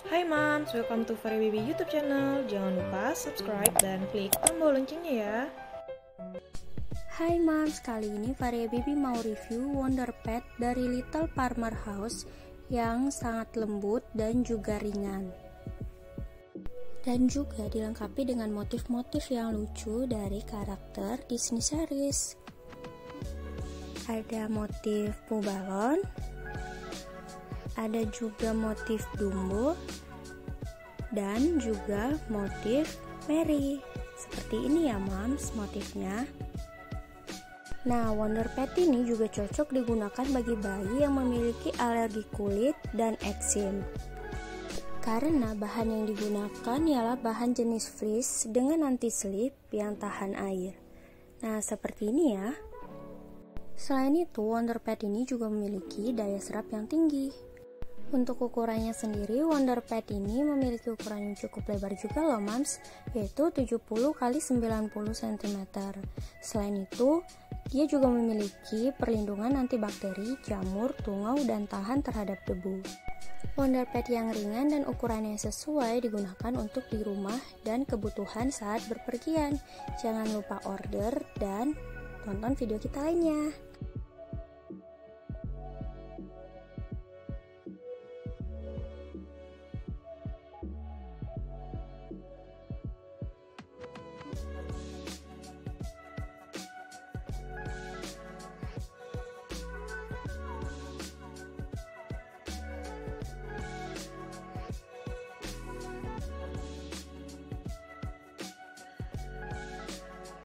Hai Mams, welcome to Furry Baby YouTube channel. Jangan lupa subscribe dan klik tombol loncengnya ya. Hai Mams, kali ini Varia Baby mau review Wonder Pet dari Little Farmer House yang sangat lembut dan juga ringan. Dan juga dilengkapi dengan motif-motif yang lucu dari karakter Disney series. Ada motif Pooh Balon, ada juga motif Dumbo, dan juga motif Mary. Seperti ini ya Mams motifnya. Nah, Wonder Pet ini juga cocok digunakan bagi bayi yang memiliki alergi kulit dan eksim. Karena bahan yang digunakan ialah bahan jenis fleece dengan anti-slip yang tahan air. Nah, seperti ini ya. Selain itu, Wonder Pet ini juga memiliki daya serap yang tinggi. Untuk ukurannya sendiri, Wonder Pet ini memiliki ukuran yang cukup lebar juga loh Mams, yaitu 70 x 90 cm. Selain itu, dia juga memiliki perlindungan antibakteri, jamur, tungau, dan tahan terhadap debu. Wonder Pet yang ringan dan ukurannya sesuai digunakan untuk di rumah dan kebutuhan saat berpergian. Jangan lupa order dan tonton video kita lainnya.